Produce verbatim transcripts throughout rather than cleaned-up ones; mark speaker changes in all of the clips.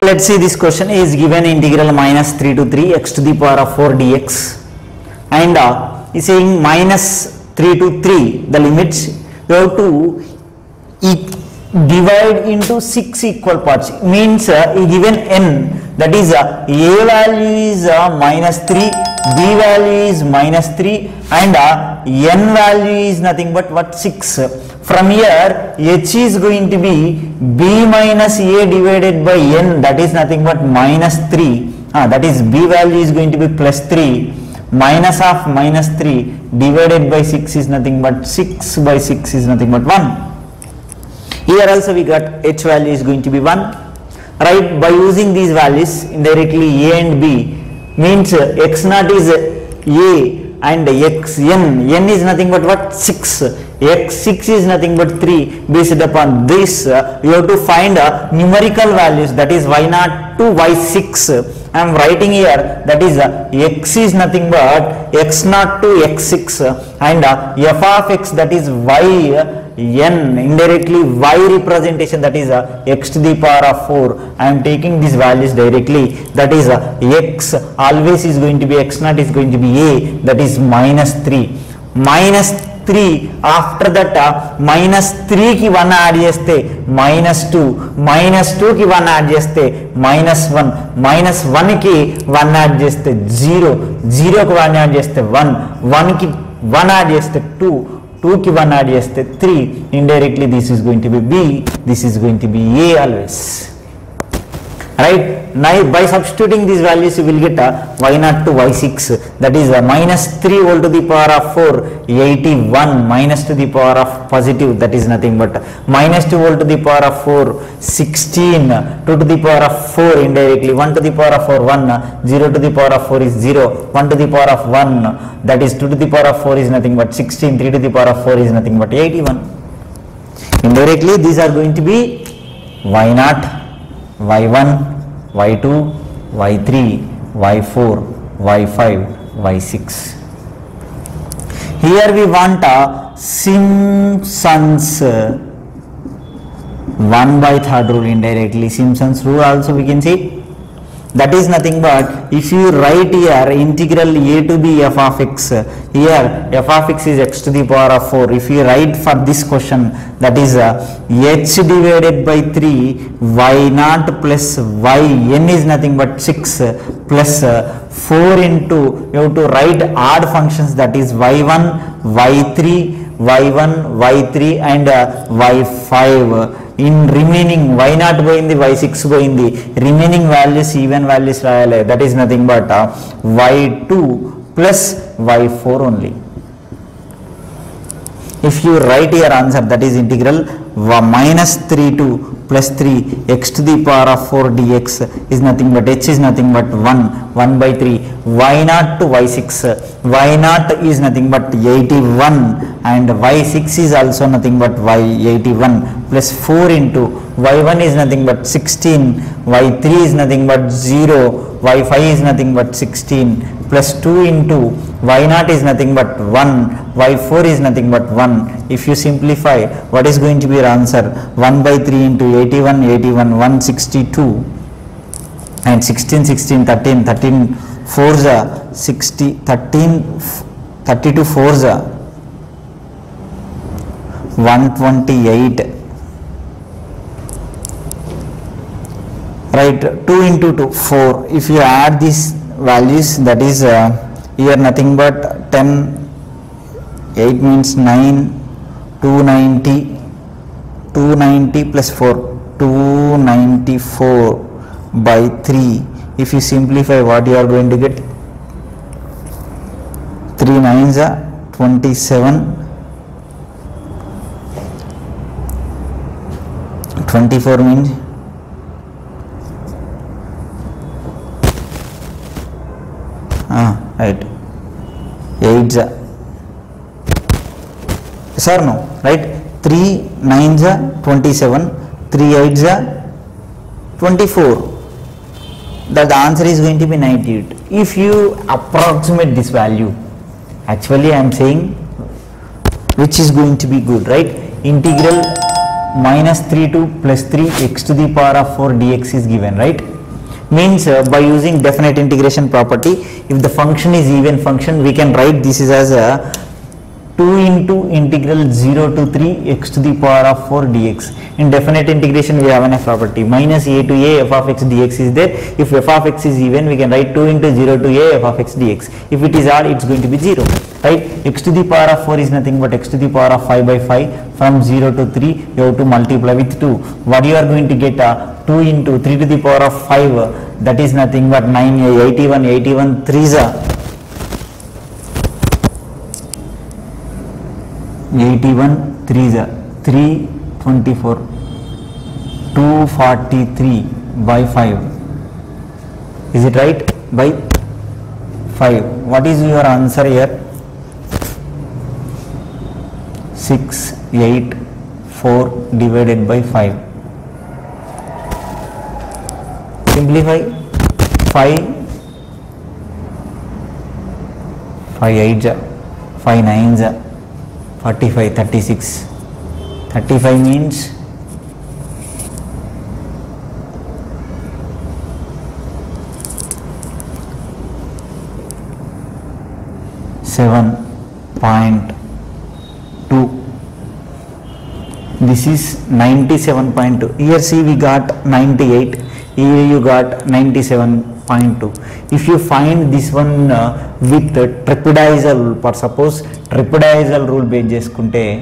Speaker 1: let's see this question is given integral minus three to three x to the power of four dx, and uh, is saying minus three to three, the limits you have to e divide into six equal parts, means uh, given n, that is uh, a value is uh, minus three, b value is minus three, and uh, n value is nothing but what, six. From here h is going to be b minus a divided by n, that is nothing but minus three, uh, that is b value is going to be plus three, minus of minus three divided by six is nothing but six by six is nothing but one. Here also we got h value is going to be one, right? By using these values indirectly a and b, means uh, x naught is a and x n, n is nothing but what, six, x six is nothing but three. Based upon this uh, you have to find uh, numerical values, that is y naught to y six. I am writing here, that is uh, x is nothing but x naught to x six, and uh, f of x, that is y uh, n, indirectly y representation, that is uh, x to the power of four. I am taking these values directly, that is uh, x always is going to be, x naught is going to be a, that is minus three, minus three, after that uh, minus three ki one add cheste minus two, minus two ki one add cheste minus one, minus one ki one add cheste zero, zero ki one add cheste one, one ki one add cheste two, two ki one add cheste three, indirectly this is going to be b, this is going to be a always, right? Now by substituting these values you will get a y naught to y six, that is a minus three whole to the power of four, eighty-one, minus to the power of positive, that is nothing but minus two whole to the power of four, sixteen, two to the power of four indirectly, one to the power of four, one, zero to the power of four is zero, one to the power of one, that is two to the power of four is nothing but sixteen, three to the power of four is nothing but eighty-one. Indirectly these are going to be y naught, y one, y two, y three, y four, y five, y six. Here we want a Simpson's uh, one by third rule, indirectly Simpson's rule also we can see. That is nothing but if you write here integral a to b f of x, here f of x is x to the power of four. If you write for this question, that is uh, h divided by three, y naught plus y n is nothing but six, plus uh, four into, you have to write odd functions, that is y one, y three, y one, y three and uh, y five. In remaining y naught పోయింది, y six పోయింది, remaining values even values రాయాలి, that is nothing but uh, y two plus y four only. If you write your answer, that is integral minus three to plus three x to the power of four dx is nothing but h is nothing but one, one by three, y naught to y six, y naught is nothing but eighty-one and y six is also nothing but y eighty-one, plus four into y one is nothing but sixteen, y three is nothing but zero, y five is nothing but sixteen, plus two into y naught is nothing but one, y four is nothing but one. If you simplify, what is going to be your answer? one by three into eighty-one, eighty-one, one hundred sixty-two and sixteen, sixteen, thirteen, thirteen, fours are sixty, thirteen, thirty-two fours are one hundred twenty-eight. Right, two into two, four. If you add these values, that is uh, here nothing but ten, eight means nine, two ninety, two ninety plus four, two ninety-four by three. If you simplify, what you are going to get? three nines are twenty-seven, twenty-four means ah right, eights are, yes or no, right? three nines are twenty-seven, three eights are twenty-four. That the answer is going to be ninety-eight. If you approximate this value, actually I am saying which is going to be good, right? Integral minus three to plus three x to the power of four dx is given, right? Means uh, by using definite integration property, if the function is even function, we can write this is as a two into integral zero to three x to the power of four dx. In definite integration, we have a property minus a to a f of x dx is there. If f of x is even, we can write two into zero to a f of x dx. If it is odd, it's going to be zero, right? X to the power of four is nothing but x to the power of five by five. From zero to three, you have to multiply with two. What you are going to get uh, two into three to the power of five, uh, that is nothing but nine, eighty-one, eighty-one, threes are eighty-one, threes are three twenty-four, two forty-three by five. Is it right? By five. What is your answer here? six, eight, four divided by five. Simplify. five, five eights, five nines, forty-five, thirty-six. thirty-five means seven point two. This is ninety-seven point two. Here see we got ninety-eight. Here you got ninety-seven point two. If you find this one uh, with the tripedical rule, for suppose tripedical rule base చేసుకుంటే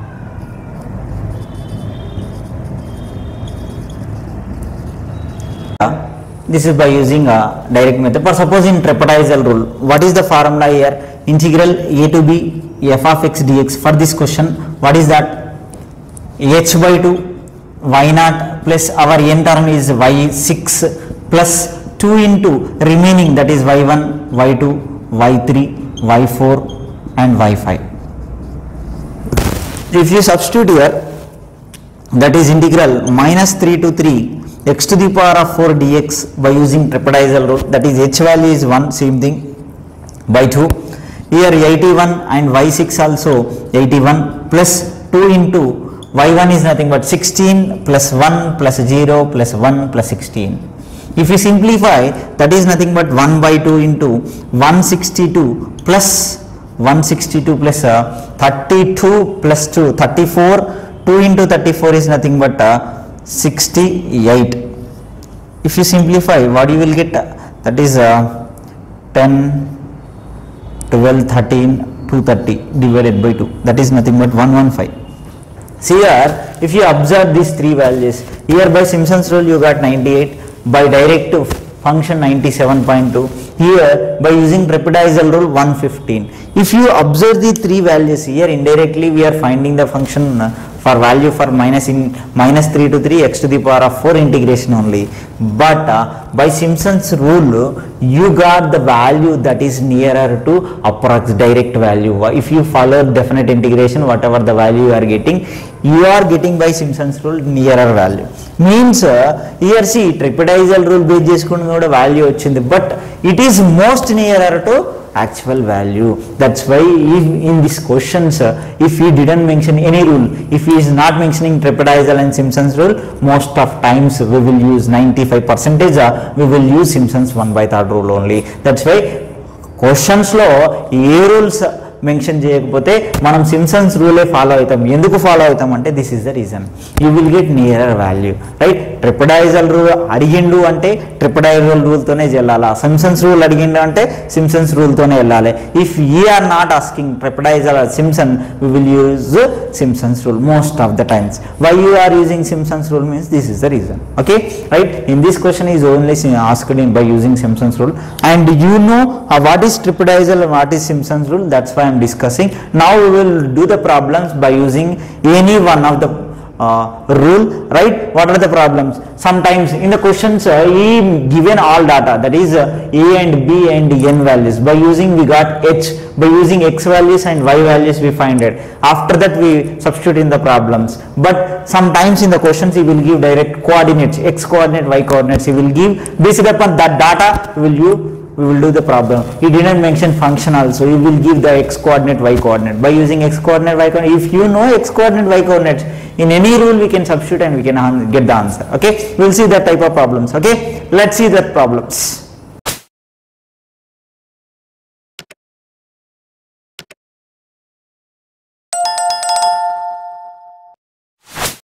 Speaker 1: this is by using a direct method. For suppose in trapezal rule, what is the formula here? Integral a to b f of x dx. For this question, what is that? H by two y naught plus our n term is y six plus two into remaining, that is y one, y two, y three, y four and y five. If you substitute here, that is integral minus three to three x to the power of four dx by using trapezal rule, that is h value is one, same thing, by two. Here eighty-one and y six also eighty-one plus two into y one is nothing but sixteen plus one plus zero plus one plus sixteen. If you simplify, that is nothing but one by two into one hundred sixty-two plus one hundred sixty-two plus uh, thirty-two plus two, thirty-four, two into thirty-four is nothing but uh, sixty-eight. If you simplify, what you will get? That is uh, ten, twelve, thirteen, two hundred thirty divided by two, that is nothing but one hundred fifteen. See here, if you observe these three values, here by Simpson's rule you got ninety-eight, by direct function ninety-seven point two, here by using trapezal rule one hundred fifteen. If you observe the three values here, indirectly we are finding the function uh, for value for minus in minus three to three x to the power of four integration only, but uh, by Simpson's rule you got the value that is nearer to approx direct value. If you follow definite integration, whatever the value you are getting, you are getting by Simpson's rule nearer value. Means uh, here see trapezal rule based చేసుకుని కూడా value వచ్చింది, but it is most nearer to actual value. That's why if in these questions, uh, if he didn't mention any rule, if he is not mentioning trapezal and Simpson's rule, most of times we will use ninety-five percent, uh, we will use Simpson's one by third rule only. That's why questions లో ఏ rules mention చేయకపోతే మనం Simpson's రూలే follow అవుతాం. ఎందుకు follow అవుతాం అంటే this is the reason, you will get nearer value, right? Trapezoidal rule అడిగిండు అంటే ట్రిపడైజల్ రూల్తోనే వెళ్ళాలా, సింప్సన్స్ రూల్ అడిగిండు అంటే సింప్సన్స్ రూల్తోనే వెళ్ళాలి. If you are not asking trapezoidal or Simpson, we will use Simpson's rule most of the times. Why you are using Simpson's rule means this is the reason. Okay, right? In this question is only asked in by using Simpson's rule, and you know what is trapezoidal and what is Simpson's rule. That's why I am discussing. Now we will do the problems by using any one of the uh, rule, right? What are the problems? Sometimes in the questions uh, he given all data, that is uh, a and b and n values. By using we got h, by using x values and y values we find it. After that we substitute in the problems. But sometimes in the questions he will give direct coordinates, x coordinate, y coordinates he will give. Based upon that data we will use we will do the problem. He didn't mention function also. He will give the x coordinate, y coordinate. By using x coordinate, y coordinate, if you know x coordinate, y coordinates, in any rule we can substitute and we can get the answer. Okay, we will see that type of problems. Okay, let's see that problems.